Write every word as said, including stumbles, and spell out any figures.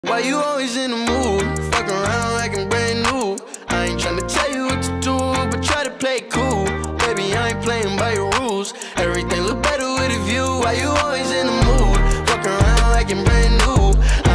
Why you always in the mood? Fuck around like I'm brand new. I ain't tryna tell you what to do, but try to play it cool. Baby, I ain't playing by your rules. Everything look better with a view. Why you always in the mood? Fuck around like I'm brand new.